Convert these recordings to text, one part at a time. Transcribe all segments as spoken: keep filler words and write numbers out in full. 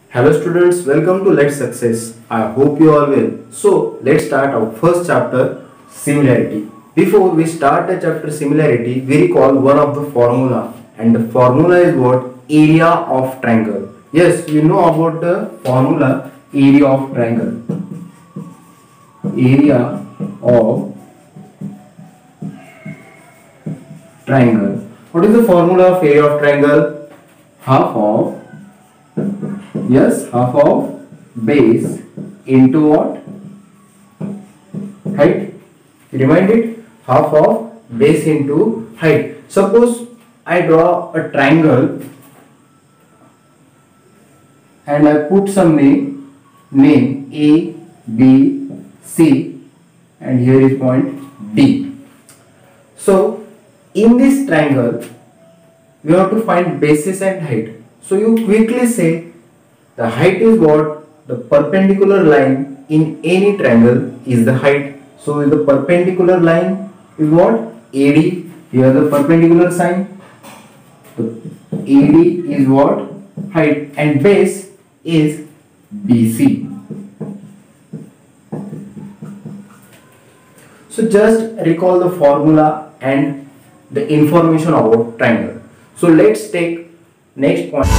Hello students, welcome to Let's Success. I hope you all will. So let's start our first chapter, similarity. Before we start the chapter similarity, we recall one of the formula, and the formula is what? Area of triangle. Yes, you know about the formula area of triangle. Area of triangle. What is the formula of area of triangle? Half of Yes, half of base into what? Height. Remind it? Half of base into height. Suppose I draw a triangle and I put some name, name A, B, C, and here is point D. So, in this triangle, we have to find bases and height. So, you quickly say the height is what? The perpendicular line in any triangle is the height. So the perpendicular line is what? A D. Here the perpendicular sign. The A D is what? Height, and base is B C. So just recall the formula and the information about triangle. So let's take next point.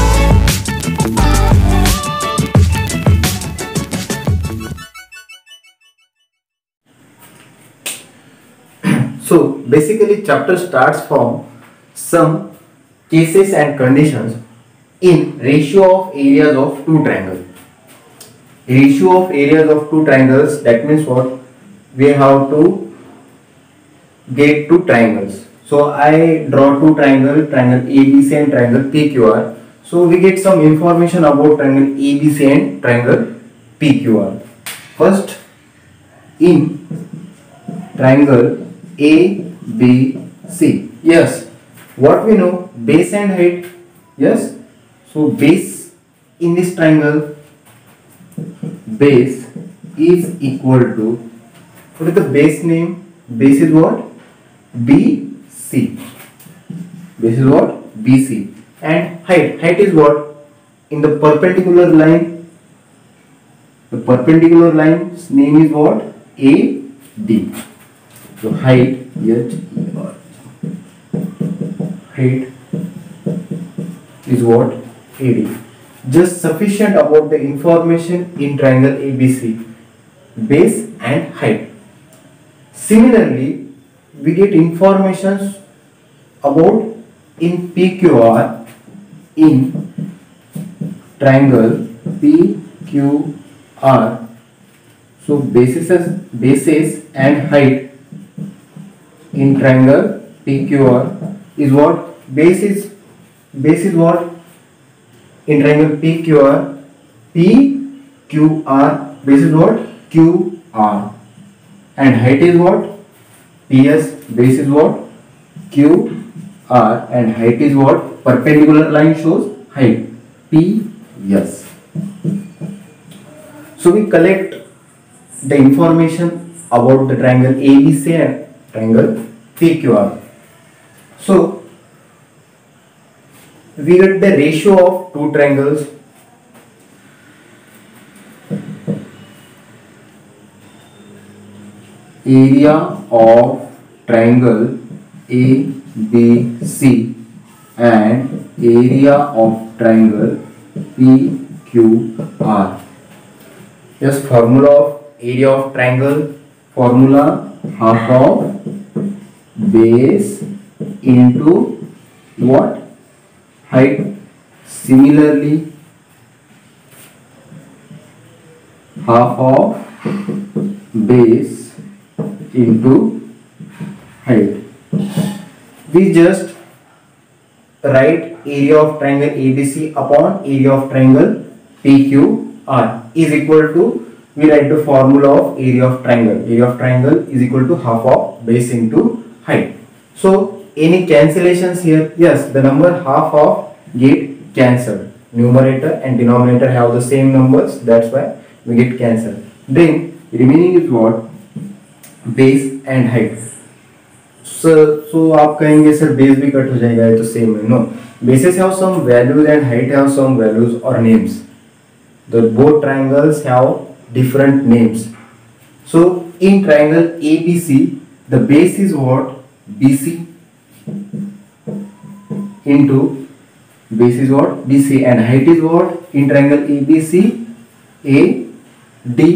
So basically chapter starts from some cases and conditions in ratio of areas of two triangles. Ratio of areas of two triangles, that means what? We have to get two triangles. So I draw two triangles, triangle A B C and triangle P Q R. So we get some information about triangle A B C and triangle P Q R. First, in triangle A, B, C. Yes. What we know? Base and height. Yes. So base in this triangle, base is equal to, what is the base name? Base is what? B C. Base is what? B C. And height. Height is what? In the perpendicular line. The perpendicular line's name is what? A D. So height, H E R, height is what? A D. Just sufficient about the information in triangle A B C, base and height. Similarly, we get information about in P Q R, in triangle P Q R. So bases, bases and height in triangle P Q R is what? Base is base is what? In triangle P Q R, P Q R, base is what? Q R, and height is what? P S, base is what? Q R, and height is what? Perpendicular line shows height, P S. So we collect the information about the triangle A B C and triangle P Q R. So we get the ratio of two triangles. Area of triangle A B C and area of triangle P Q R. Yes, formula of area of triangle, formula half of base into what? Height. Similarly, half of base into height. We just write area of triangle A B C upon area of triangle P Q R is equal to, we write the formula of area of triangle. Area of triangle is equal to half of base into height. So any cancellations here? Yes, the number half of get cancelled. Numerator and denominator have the same numbers, that's why we get cancelled. Then remaining is what? Base and height. So so आप कहेंगे sir base भी cut हो जाएगा, ये तो same है. No, bases have some values and height have some values or names. The both triangles have different names. So in triangle A B C, the base is what? B C into base is what? B C, and height is what? In triangle A B C, A D.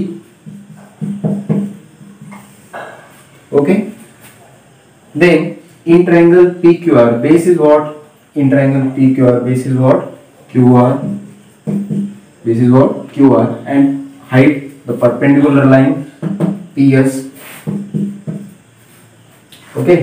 Okay. Then in triangle P Q R, base is what? In triangle P Q R, base is what? Q R. This is what? Q R, and height, the perpendicular line, P S. Okay.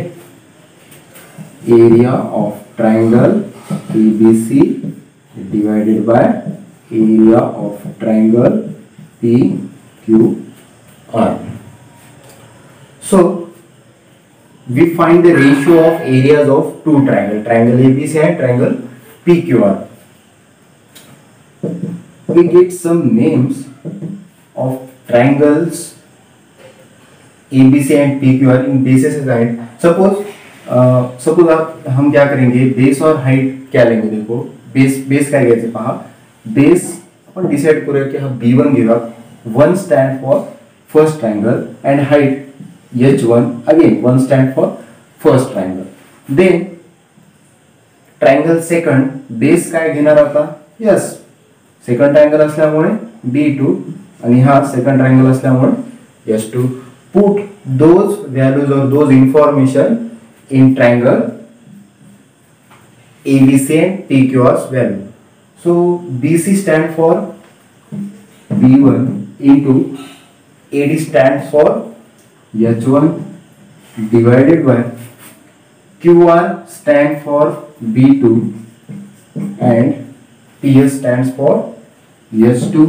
Area of triangle A B C divided by area of triangle P Q R. So we find the ratio of areas of two triangles, triangle A B C and triangle P Q R. We get some names of triangles A B C and P Q R in bases and height. Suppose suppose आप हम क्या करेंगे, base और height क्या लेंगे. देखो base base काय घ्यायचं पहा. बेस आपण डिसाइड करूया की हा बी वन घेऊया. One stand for first triangle and height H one, again one stand for first triangle. Then triangle second, base काय घेणार आता? यस, सेकंड ट्रायंगल असल्यामुळे बी टू आणि हा सेकंड ट्रायंगल असल्यामुळे S two. Put those values और those information in triangle A B C and P Q R's value. So B C stands for B one into A D stands for H one divided by Q R stands for B two and P S stands for S two.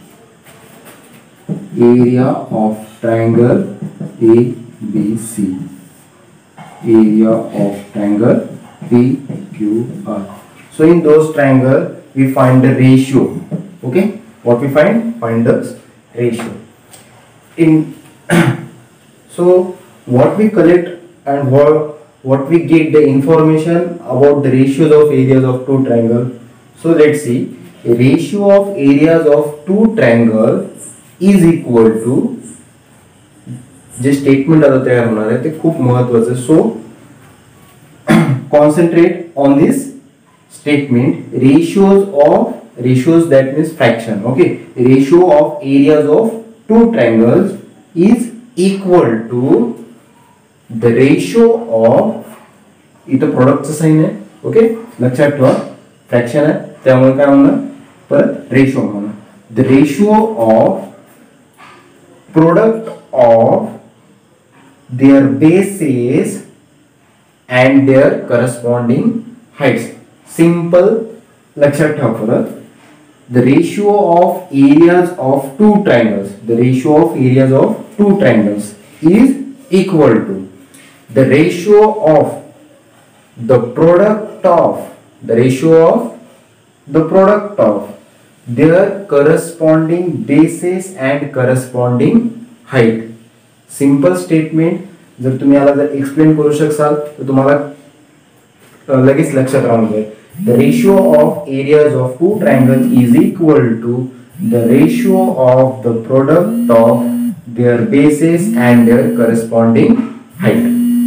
Area of triangle A B C. Area of triangle P Q R. So in those triangle we find the ratio. Okay, what we find? Find the ratio. In so what we collect and what what we get the information about the ratios of areas of two triangle. So let's see, a ratio of areas of two triangle is equal to, जे statement आता तयार होणार आहे ते खूप महत्त्वाचं. So concentrate on this statement. Ratios of, ratios that means fraction. Okay, ratio of areas of two triangles is equal to the ratio of, इथं प्रोडक्टचं साइन आहे. ओके, लक्षात ठेवा फ्रॅक्शन आहे त्यामुळे काय म्हणणार, परत रेशियो म्हणणार. The ratio of product of their bases and their corresponding heights. Simple, लक्षात ठेवा परत. The ratio of areas of two triangles, the ratio of areas of two triangles is equal to the ratio of the product of, the ratio of the product of their corresponding bases and corresponding height. Simple statement. जर तुम्ही याला जर explain करू शकाल तर तुम्हाला लगेच लक्षात राहून जाईल. The ratio of areas of two triangles is equal to the ratio of the product of their bases and their corresponding height.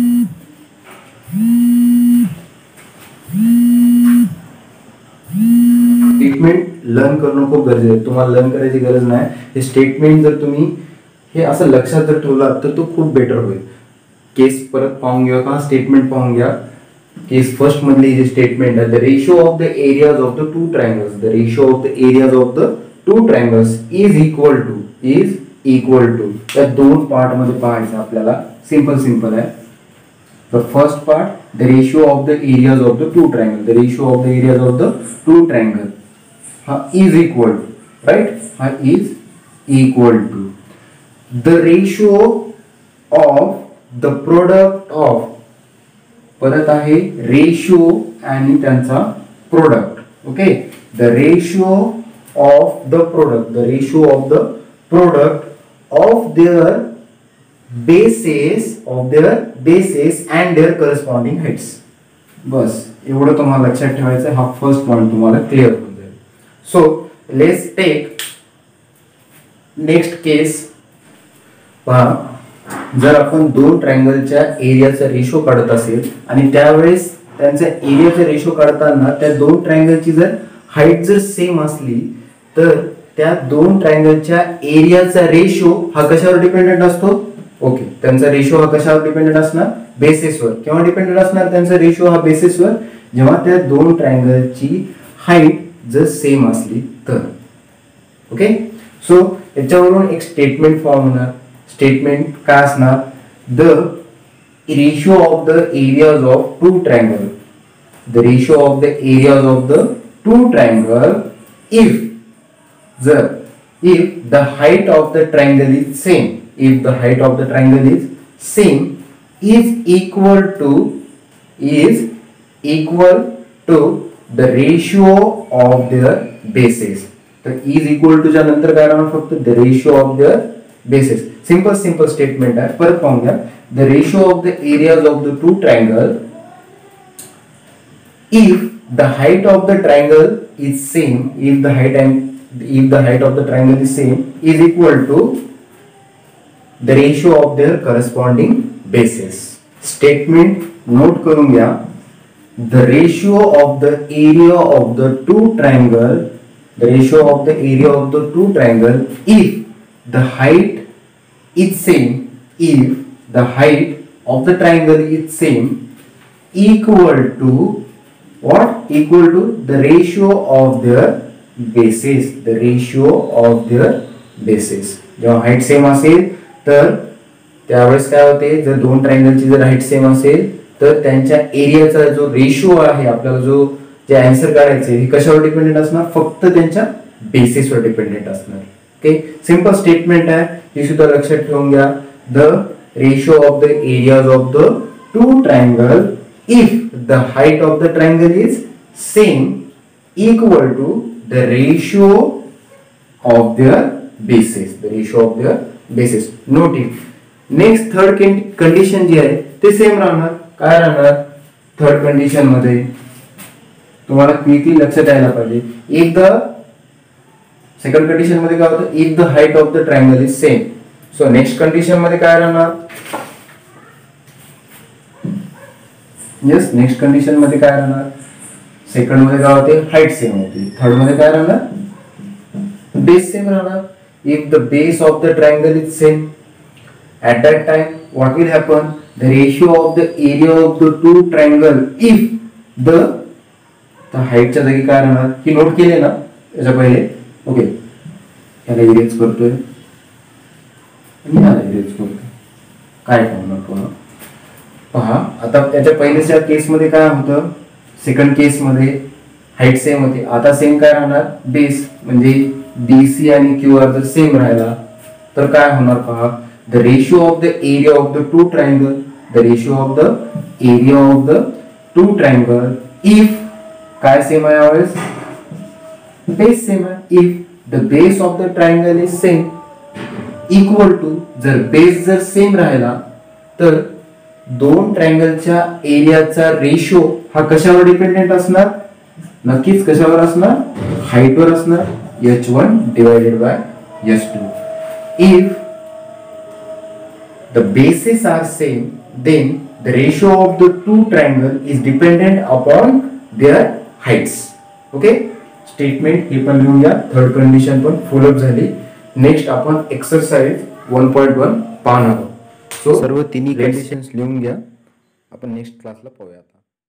Statement learn करणं खूप गरजेचं आहे. तुम्हाला लर्न करायची गरज नाही. हे स्टेटमेंट जर तुम्ही हे असं लक्षात जर ठेवला तर तो खूप बेटर होईल. केस परत पाहून घ्या का, स्टेटमेंट पाहून घ्या. केस फर्स्ट मधली जे स्टेटमेंट आहे, the ratio of the areas of the two triangles, the ratio of the areas of the two triangles is equal to, is equal to. त्या दोन पार्ट मध्ये पाहायचं आपल्याला. सिंपल सिंपल आहे. The first part, the ratio of the areas of the two triangle, the ratio of the areas of the two triangle हा is equal to, right, हा is equal to the ratio of the product of, परत आहे ratio आणि त्यांचा product. Okay, the ratio of the product, the ratio of the product of their bases, of their bases and their corresponding heights. बस एवढं तुम्हाला लक्षात ठेवायचं. हा फर्स्ट पॉइंट तुम्हाला क्लिअर होऊन जाईल. So let's take next case पहा, जर आपण दोन ट्रायंगलच्या एरियाचा रेशो काढत असेल आणि त्यावेळेस त्यांचा एरियाचा रेशो काढताना त्या दोन ट्रायंगलची जर हाईट जर सेम असली तर त्या दोन ट्रायंगलच्या एरियाचा रेशो हा कशावर डिपेंडेंट असतो? ओके, त्यांचा रेशो हा कशावर डिपेंडेंट असणार? बेसिसवर. केव्हा डिपेंडेंट असणार त्यांचा रेशो हा बेसिसवर? जेव्हा त्या दोन ट्रायंगलची हाईट जर सेम असली तर. ओके, सो याच्यावरून एक स्टेटमेंट फॉर्म होणार. स्टेटमेंट काय असणार? The ratio of the areas of two triangle, the ratio of the areas of the two triangle if जर if the height of the triangle is same, if the height of the triangle is same is equal to is equal to the ratio of their bases. तर is equal to च्या नंतर काय राहणार? फक्त the ratio of their bases. Simple simple statement आहे. परत पाहूया. the ratio of the areas of the two triangle if the height of the triangle is same, if the height and if the height of the triangle is same is equal to the ratio of their corresponding bases. Statement note करून घ्या. The ratio of the area of the two triangle, the ratio of the area of the two triangle if the height is same, if the height of the triangle is same equal to what? Equal to the ratio of their bases, the ratio of their bases. जेव्हा height same असेल तर त्यावेळेस काय होते? जर दोन ट्रायंगलची जर height same असेल तर त्यांच्या एरियाचा जो रेशिओ आहे, आपल्याला जो जे आन्सर काढायचे हे कशावर डिपेंडेंट असणार? फक्त त्यांच्या बेसिसवर डिपेंडेंट असणार. ओके, सिंपल स्टेटमेंट आहे, हे सुद्धा लक्षात ठेवून घ्या. The ratio of the areas of the two triangle if the height of the triangle is same equal to the ratio of their bases, the ratio of their bases. Note it. Next third condition जी आहे ते same राहणार. काय राहणार? Third condition मध्ये तुम्हाला quickly लक्षात यायला पाहिजे. एक द सेकंड कंडिशन मध्ये काय होतं? If the height of the triangle is same. So next condition मध्ये काय राहणार? यस, नेक्स्ट कंडिशन मध्ये काय राहणार? सेकंड मध्ये काय होते? हाईट सेम होती. थर्ड मध्ये काय राहणार? बेस सेम राहणार. If the base of the triangle is same at that time what will happen? The ratio of the area of the two triangle if the the height च्या जागी काय राहणार? ही note केले ना याच्या पहिले? ओके, याला इरेज करतोय आणि याला इरेज करतोय. काय करणार पुन्हा पहा. आता त्याच्या पहिल्याच्या केस मध्ये काय होतं? सेकंड केस मध्ये हाईट सेम होती. आता सेम काय राहणार? बेस. म्हणजे बीसी आणि क्यू आर जर सेम राहिला तर काय होणार पहा? the ratio of the area of the two triangle, the ratio of the area of the two triangle if काय सेम आहे यावेळेस? बेस सेम आहे. if the base of the triangle is same equal to, जर base जर same राहिला तर दोन ट्रायंगलच्या एरियाचा ratio हा कशावर डिपेंडेंट असणार? नक्कीच कशावर असणार? हाईटवर असणार. H one divided by H two. if the bases are same then the ratio of the two triangle is dependent upon their heights. Okay, statement हे पण लिहून घ्या. थर्ड कंडिशन पण फुल अप झाली. नेक्स्ट आपण एक्सरसाइज वन पॉइंट वन पाहणार आहोत. सो सर्व तिन्ही कंडिशन्स लिहून घ्या. आपण नेक्स्ट क्लासला पाहूया.